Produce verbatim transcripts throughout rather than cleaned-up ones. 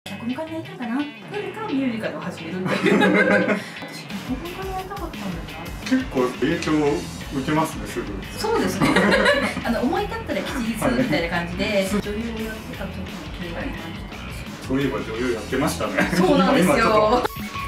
脚本家になりたいかな。なぜかミュージカルを始めるっていう。私脚本家になりたかったんだよな。 結構影響を受けますね、すぐ。 そうですね。あの思い立ったら吉日みたいな感じで、女優をやってた時の経験がありました。 そういえば女優やってましたね。 そうなんですよ。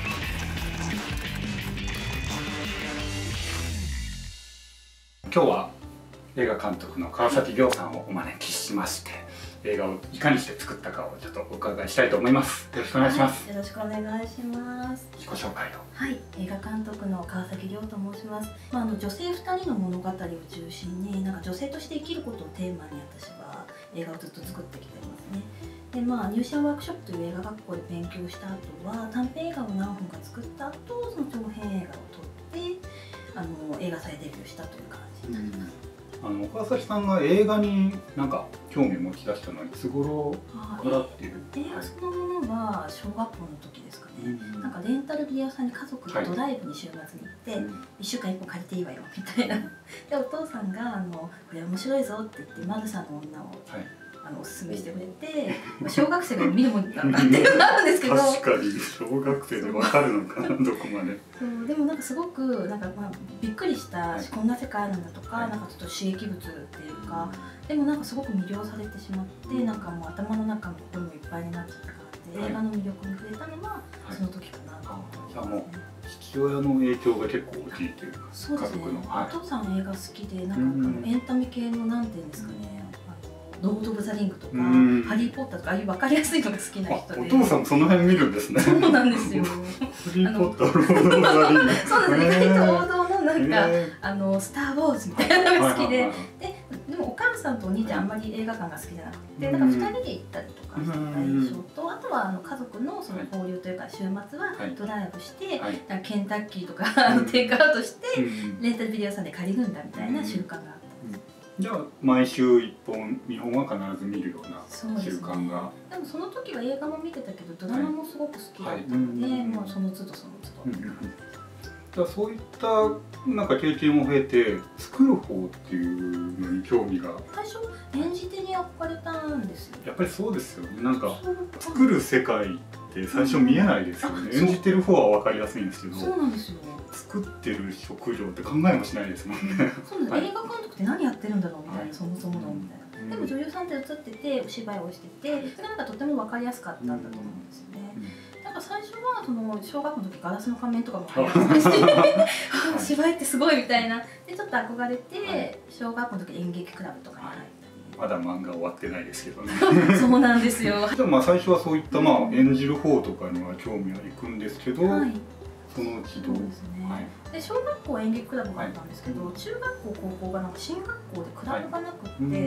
今日は映画監督の川崎亮さんをお招きしまして、映画をいかにして作ったかをちょっとお伺いしたいと思います。よろしくお願いします。 はい、よろしくお願いします。 自己紹介を。 はい、映画監督の川崎亮と申します。まあ、あの女性ふたりの物語を中心に、なんか女性として生きることをテーマに私は映画をずっと作ってきてますね。で、まあ入社ワークショップという映画学校で勉強した後は短編映画を何本か作った後、その長編映画を撮ってあの映画祭デビューしたという感じになります。 あの川崎さんが映画になんか興味を持ち出したのはいつ頃からっていう？ 映画そのものは小学校の時ですかね。なんかレンタルビデオ屋さんに家族でドライブに週末に行って、はい、いっしゅうかんいっぽん借りていいわよみたいな。でお父さんがあのこれ面白いぞって言ってマルサの女を、はい、あのおすすめしてくれて、小学生が見るもんだなっていうのがあるんですけど確かに小学生でわかるのかなどこまで。 そうでもなんかすごくなんかまあびっくりした、はい、こんな世界あるんだとか、はい、なんかちょっと刺激物っていうか、でもなんかすごく魅了されてしまって、なんかもう頭の中も心もいっぱいになっちゃったからって、はい、映画の魅力に触れたのはその時かなと思ってますね。 じゃあもう父親の影響が結構大きいというか、 そうですね。 はい、 お父さん映画好きで、なんかあのエンタメ系のなんていうんですかね。ロード・オブ・ザ・リングとか、ハリー・ポッターとか、ああいう分かりやすいのが好きな人で。 お父さんその辺見るんですね。 そうなんですよ。ハリー・ポッター、ロード・オブ・ザ・リング。 そうなんです。意外と王道のなんか、あのスター・ウォーズみたいなのが好きで、で、でもお母さんとお兄ちゃんあんまり映画館が好きじゃなくて、だからふたりで行ったりとかしてた印象と、あとはあの家族のその交流というか週末はドライブして、ケンタッキーとかテイクアウトしてレンタルビデオ屋さんで借りるんだみたいな習慣があった。 じゃあ毎週いっぽんにほんは必ず見るような習慣が。 でもその時は映画も見てたけどドラマもすごく好きだったので、もうその都度その都度。 じゃあそういったなんか経験を経て作る方っていうのに興味が。 最初演じ手に憧れたんですよ。 やっぱりそうですよね。なんか作る世界って最初見えないですよね。演じてる方は分かりやすいんですけど。 そうなんですよ。 作ってる職業って考えもしないですもんね。 そうなんです。映画監督って何やってるんだろうみたいな、そもそものみたいな。でも女優さんって映っててお芝居をしてて、それがなんかとても分かりやすかったんだと思うんですよね。なんか最初はその小学校の時ガラスの仮面とかも流行ってまして芝居ってすごいみたいなでちょっと憧れて小学校の時演劇クラブとかに入ったり。 まだ漫画終わってないですけどね。 そうなんですよ。 でもまあ最初はそういったまあ演じる方とかには興味はいくんですけど、そのうちどうですね。で小学校演劇クラブがあったんですけど、中学校高校がなんか進学校でクラブがなくって、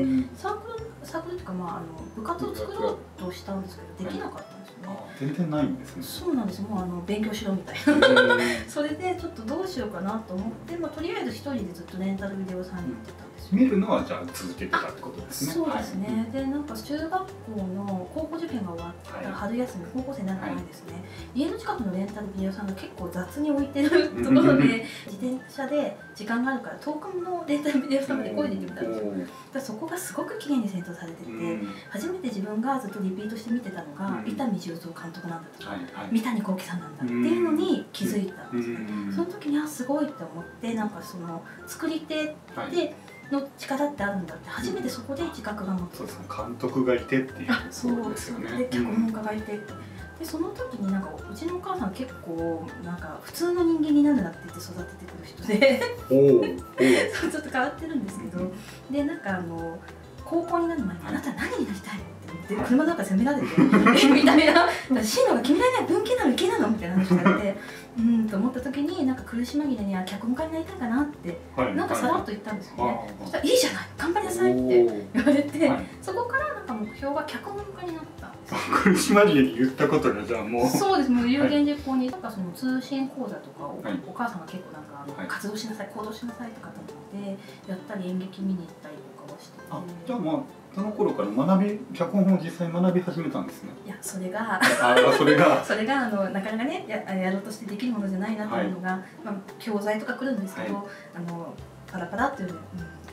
サークルサークルというかまああの部活を作ろうとしたんですけどできなかったんですよね。 全然ないんですね。 そうなんです。もうあの勉強しろみたいな。それでちょっとどうしようかなと思って、まあとりあえず一人でずっとレンタルビデオさんに行ってたんですよ。 見るのはじゃあ続けてたってことですね。 そうですね。でなんか中学校の高校受験が終わった春休み、高校生になる前ですね。家の近くのレンタルビデオさんが結構雑に置いてるところで自転車で時間があるから遠くのレンタルビデオさんまで漕いで行ってみたんですよ。だそこがすごく綺麗に洗浄されてて、初めて自分がずっとリピートして見てたのが伊丹十三監督なんだとか三谷幸喜さんなんだっていうのに気づいたんですよ。その時にあすごいって思って、なんかその作り手での力ってあるんだって初めてそこで自覚が持って。 そうですね。監督がいてっていうことですよね。 で脚本家がいて。でその時になんかうちのお母さん結構なんか普通の人間になるなって言って育ててくる人でそうちょっと変わってるんですけど、でなんかあの高校になる前に「あなた何になりたいの?」って言って車の中責められてみたいな「進路が決められない文系なの理系なの?」みたいな話になってうんと思った時になんか苦し紛れには脚本家になりたいかなってなんかさらっと言ったんですよね。そしたら「いいじゃない頑張りなさい」って言われて、そこからなんか目標が脚本家になったんですよ。 苦し紛れに言ったことがじゃあもうそうです。もう有言実行になんかその通信講座とかをお母さんが結構なんか活動しなさい行動しなさいとかって言ってやったり演劇見に行ったりとかはしてて。 あ、じゃあまあその頃から学び脚本を実際に学び始めたんですね。 いやそれがあそれがそれがあのなかなかね や, やろうとしてできるものじゃないなというのが、はい、まあ教材とか来るんですけど、はい、あのパラパラっていう、うん、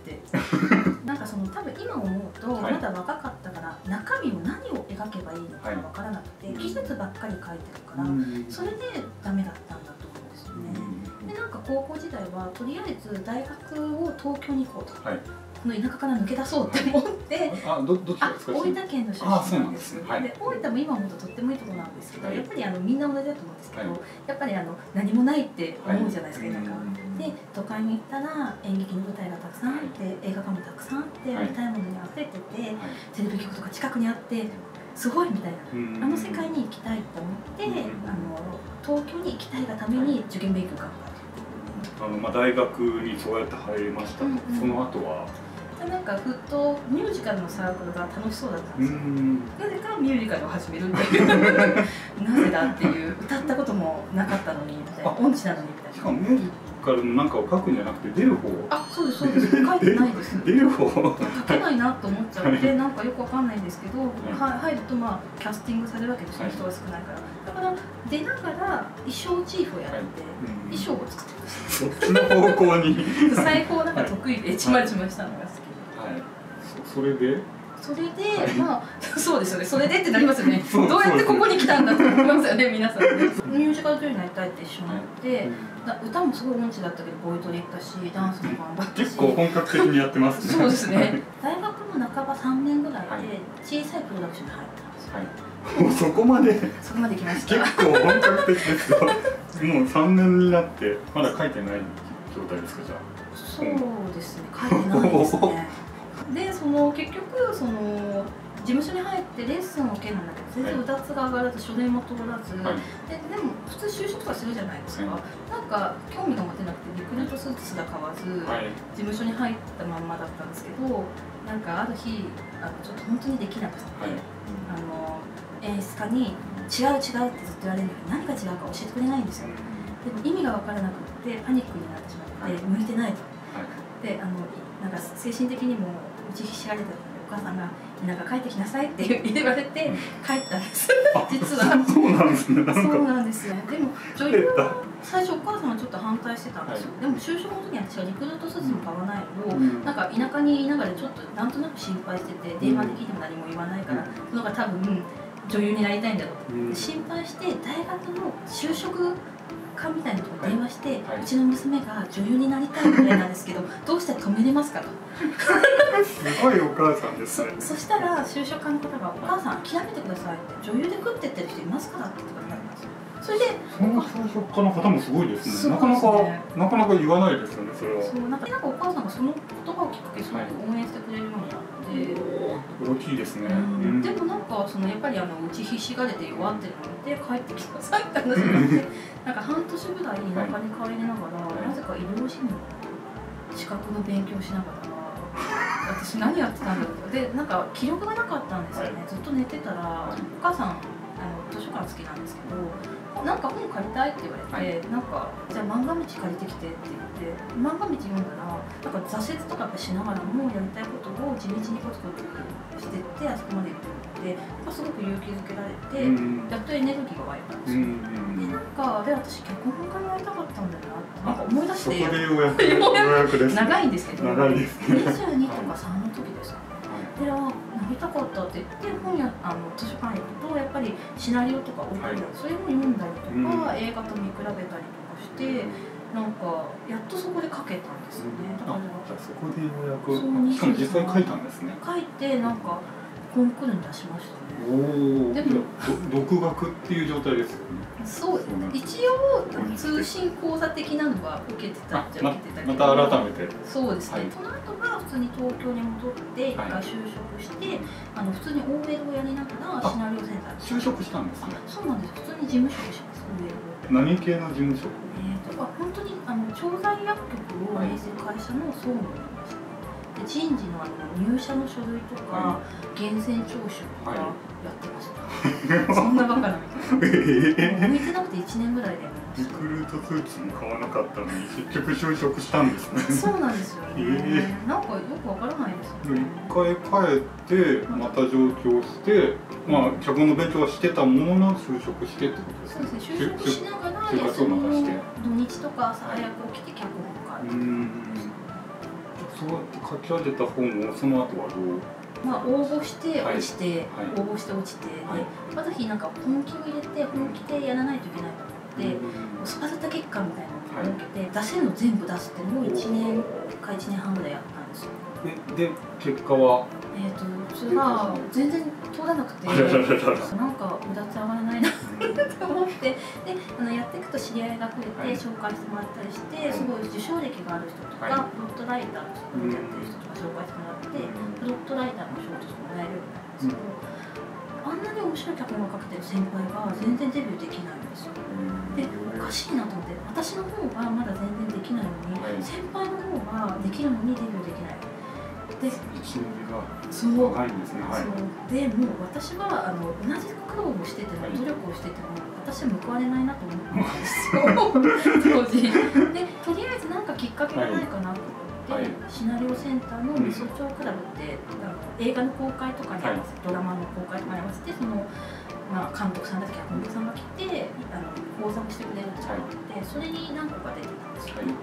てなんかその多分今思うとまだ若かったから中身を何を描けばいいのか分からなくて技術ばっかり描いてるからそれでダメだったんだと思うんですよね。でなんか高校時代はとりあえず大学を東京に行こうと、はい、この田舎から抜け出そうって思ってあどどっちですか？大分県の出身なんです。で大分も今思うととってもいいところなんですけど、やっぱりあのみんな同じだと思うんですけど、やっぱりあの何もないって思うじゃないですか田舎。で都会に行ったら演劇の舞台がたくさんあって映画館もたくさんあって見たいものに溢れててテレビ局とか近くにあってすごいみたいなあの世界に行きたいと思ってあの東京に行きたいがために受験勉強頑張る。 あのまあ大学にそうやって入りました。うんうん、その後はなんかふっとミュージカルのサークルが楽しそうだったんですよ。なぜかミュージカルを始めるっていうなぜだっていう歌ったこともなかったのにみたいな音痴なのにみたいな。 しかもミュージカルのなんかを書くんじゃなくて出る方。 あ、そうですそうです。書いてないです。 出る方。 書けないなと思っちゃってなんかよくわかんないんですけど、はい、入るとまあキャスティングされるわけですよ、人が少ないから。だから出ながら衣装チーフをやって、はい、衣装を作ってました。 そっちの方向に。 裁縫なんか得意でちまちましたのが好き。 はい、そ, それでそれで、はい、まあそうですよね。それでってなりますよね。どうやってここに来たんだと思いますよね皆さんね。ミュージカル女優になりたいって一緒になって、はい、歌もすごい音痴だったけどボイトレ行ったしダンスも頑張ったし結構本格的にやってますね。 そうですね。大学の半ばさんねんぐらいで小さいプロダクションに入ったんですよ。 はい、もうそこまでそこまで来ました。 結構本格的ですよ。もうさんねんになってまだ書いてない状態ですか？じゃあそうですね、書いてないですね。で、その結局その事務所に入ってレッスンを受けるんだけど全然うだつが上がらず書類も通らず、はい、ででも普通就職とかするじゃないですか、はい、なんか興味が持てなくてリクルートスーツすら買わず、はい、事務所に入ったまんまだったんですけどなんかある日あのちょっと本当にできなくて、はい、あの演出家に「違う違う」ってずっと言われるんだけど何が違うか教えてくれないんですよ。でも意味が分からなくってパニックになってしまって、はい、向いてないと。はい、であのなんか精神的にも打ちひしがれてたのでお母さんが「なんか帰ってきなさい」って言われて帰ったんです実は。 そうなんですね。 そうなんですよ。でも女優は最初お母さんはちょっと反対してたんですよ、はい、でも就職の時に私はリクルートスーツも買わないのを、うん、なんか田舎にいながらちょっとなんとなく心配してて電話で聞いても何も言わないから、うん、そのが多分女優になりたいんだろうと、うん、心配して大学の就職課みたいなところに電話して、はいはい、うちの娘が女優になりたいみたいなんですけどどうして止めれますかとすごいお母さんですね。 そ, そしたら就職課の方が「お母さん諦めてください」って「女優で食ってってる人いますから」って言ってくださいます。それでその就職課の方もすごいですね。なかなかなかなか言わないですよねそれは。そうなんかなんかお母さんがその言葉をきっかけにすごく応援してくれるようになって、 大きいですね。 うん、でもなんかそのやっぱりあの打ちひしがれて弱ってるので帰ってきてくださいって話になってなんか半年ぐらい田舎に帰りながら、はい、なぜか医療事務の資格の勉強しながら私何やってたんだろうでなんか記録がなかったんですよね、はい、ずっと寝てたらお母さんあの図書館好きなんですけどなんか本借りたいって言われて、はい、なんかじゃあ漫画道借りてきてって言って漫画道読んだらなんか挫折とかしながらもやりたいことを地道にコツコツしてってあそこまで行ってるのですごく勇気づけられて、うん、やっとエネルギーが湧いたんですよ、うん、でなんかで私脚本家になりたかったんだよなってなんか思い出してそこでようやくようやくです、ね、 長いんですけど長いですね。 にじゅうにとかさんの時ですかね、であなりたかったって言って本やあの図書館行くとやっぱりシナリオとか置いてある、はい、それも読んだりとか、うん、映画と見比べたりとかしてなんかやっとそこで書けたんですよね。だからじゃあそこでようやくしかも実際書いたんですね。 書いてなんかコンクールに出しましたね。 おお。でも独学っていう状態ですよね。 そう一応通信講座的なのは受けてたっちゃ受けてたけど、 ま、また改めてそうですね、はい、その後は普通に東京に戻って一回就職して、はい、あの普通に オーエル をやりながらシナリオセンター就職したんですね。 そうなんです。普通に事務職します。 オーエル を何系の事務職？ えーと本当にあの調剤薬局を営する会社の総務にいました。で人事のあの入社の書類とか、はい、源泉徴収とかやってました、はい、そんなバカなみたいな、えー、向いてなくていちねんぐらいでやめました。 リクルートスーツも買わなかったのに結局就職したんですね。 そうなんですよね、えー、なんかよくわからないですよね。 一回帰ってまた上京して、まあ脚本の勉強はしてたものの就職してってことですね。 そうですね、就職しながら休みの土日とか朝早く起きて脚本を書いて。 そそうやって書き上げた本をその後はどう？ まあ応募して落ちて、 はいはい、 応募して落ちて、はい、である日なんか本気を入れて本気でやらないといけないと思って、うん、スパルタ月間みたいなのを設けて、はい、出せるの全部出すっていうのをいちねんかいちねんはんぐらいやったんですよ。 で、で結果は？えっとそれが全然通らなくて、なんかうだつ上がらないなと思って、であのやっていくと知り合いが増えて、はい、紹介してもらったりして、はい、すごい受賞歴がある人とか、はい、プロットライターの人やってる人とか紹介してもらって、プロットライターの賞としてもらえるようになるんですけど、うん、あんなに面白い脚本が書けてる先輩が全然デビューできないんですよ。でおかしいなと思って、私の方がまだ全然できないのに、はい、先輩の方ができるのにデビューできない。で道のりが長いんですね。はい、 そうでもう私はあの同じ苦労をしてても、はい、努力をしてても私は報われないなと思ったんですよ当時でとりあえず何かきっかけがないかなと思って、はい、シナリオセンターのみそ町クラブって、うん、あの映画の公開とかに合わせて、はい、ドラマの公開とかに合わせてその、まあ、監督さんだったり脚本家さんが来てあの講座をしてくれるっていうのがあって、はい、それに何個か出てたんですよ。はい、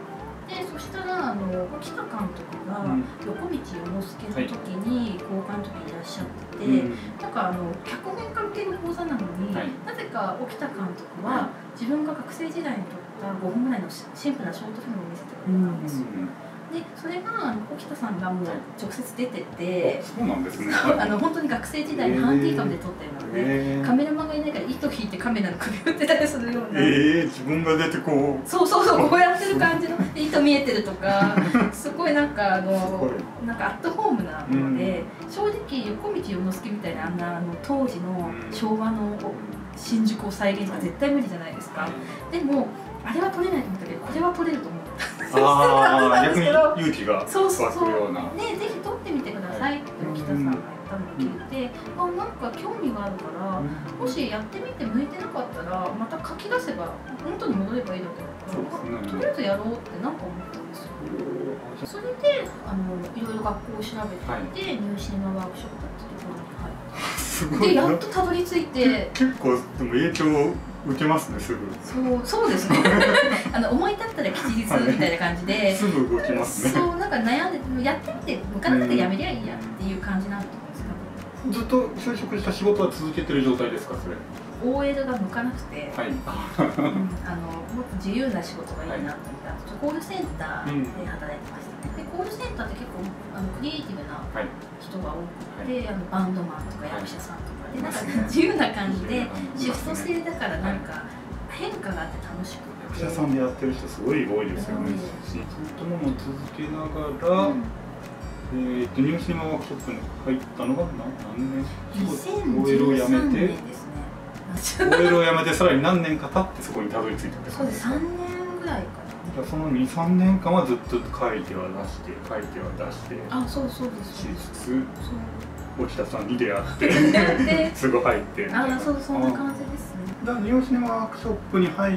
でそしたらあの沖田監督が横道世之助の時に公開の時にいらっしゃってて、うん、なんかあの脚本関係の講座なのに、はい、なぜか沖田監督は自分が学生時代に撮ったごほんぐらいのシンプルなショートフィルムを見せてくれたんですよ。うん、でそれが沖田さんがもう直接出てて、 そうなんですね。 あの本当に学生時代にハンディカムで撮ったようなので、えー、カメラマンがいないから糸引いてカメラの首振ってたりするような、 えー、自分が出てこうそうそうそうこうやってる感じの糸見えてるとかすごいなんかあのなんかアットホームなので、うん、正直横道世之助みたいなあんなあの当時の昭和の新宿を再現とか絶対無理じゃないですか。でもあれは撮れないと思ったけどこれは撮れると思った。 ああ逆に勇気が湧くような。そうそうそうね、ぜひ撮ってみてくださいって沖田さんが言ったのを聞いて、うん、あなんか興味があるから、うん、もしやってみて向いてなかったらまた書き出せば本当に戻ればいいだけだから、ね、とりあえずやろうってなんか思ったんですよ。それであのいろいろ学校を調べていて、はい、ニューシネマワークショップっていうところに入ってでやっとたどり着いて結構でも影響を受けますねすぐ。 そうそうですねあの思い立ったら吉日みたいな感じで、はい、 すぐ動きますね。 そうなんか悩んでやってみて向かなくてやめりゃいいやっていう感じなんですか。 ずっと就職した仕事は続けてる状態ですかそれ。 オーエル が向かなくて、はい、うん、あのもっと自由な仕事がいいなと思ったら、はい、コールセンターで働いてましたね。でコールセンターって結構あのクリエイティブな人が多くて、はい、あのバンドマンとか役者さんとかで、はい、なんか自由な感じでシフト制だからなんか変化があって楽しくて、 役者さんでやってる人すごい多いですよね。そういったものを続けながら、うん、えー、とニューシネマワークショップに入ったのが何年？ にせんじゅうさんねんですね。 オーエル を辞めてさらに何年か経ってそこにたどり着いたんですか。 そうです、さんねんぐらいかな。 じゃあそのにさんねんかんはずっと書いては出して書いては出してあそうそうですしつつ沖田さんに出会ってすぐ入ってあそうそんな感じですね。 じゃあニューシネマワークショップに入って、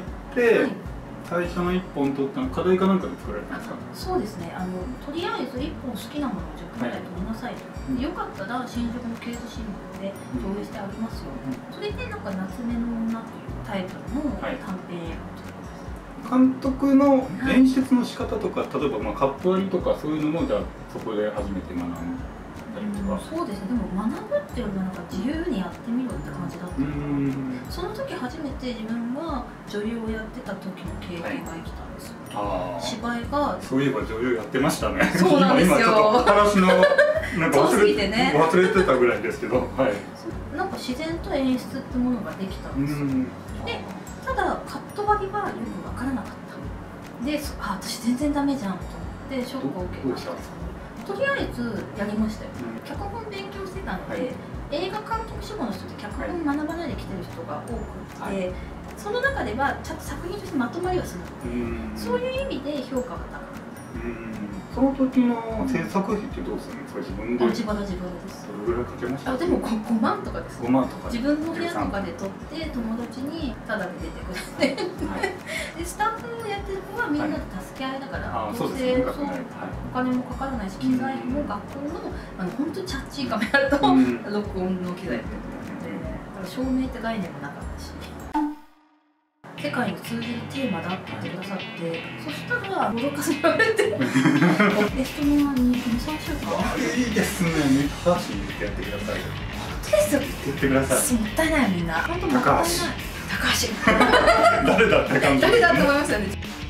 はい、最初のいっぽん取ったの課題かなんかで作られたんですか。 そうですね、あのとりあえずいっぽん好きなものをじゅっぷんぐらい取りなさいと、はい、よかったら新宿のケース新聞で上映してありますよ、うん、それでなんか夏目の女というタイトルの短編映画を作りました。 監督の演出の仕方とか、はい、例えばまあカット割りとかそういうのもじゃあそこで初めて学んだりとか、 うん、そうですね。でも学ぶっていうのはなんか自由にやってみろって感じだったので、その時初めて自分が女優をやってた時の経験が生きたんですよ、はい、芝居がそういえば女優やってましたね。 そうなんですよ。 今ちょっと話のなんか忘れて、ね、忘れてたぐらいですけど、はい、 なんか自然と演出ってものができたんですよ。でただカット割りはよく分からなかったで、あ私全然ダメじゃんと思ってショックを受けました。とりあえずやりましたよ、うん、脚本勉強してたので、はい、映画監督志望の人って脚本学ばないで来てる人が多くて、はい、その中ではちゃんと作品としてまとまりはするので、そういう意味で評価が高かった。 その時の制作費ってどうするんですか。自分で自腹自腹です。 どれぐらいかけました。 あでもごまんとかです。 ごまんとか自分の部屋とかで撮って友達にタダで出てくれて、はい、でスタッフをやってる子はみんなで助け合いだから、はい、どうせそう、はい、お金もかからないし機材も学校のあの本当にチャッチーカメラと録音の機材でやってたので、だから照明って概念もなかったし。 世界に通じるテーマだって言ってくださって、そしたらボドカスに言われてエストニアににさんしゅうかん。 いいですね。高橋に言ってやってください。 本当ですよ。 言ってください。 もったいないみんな。本当もったいない。高橋。 誰だって感じ。 誰だって思いますよね。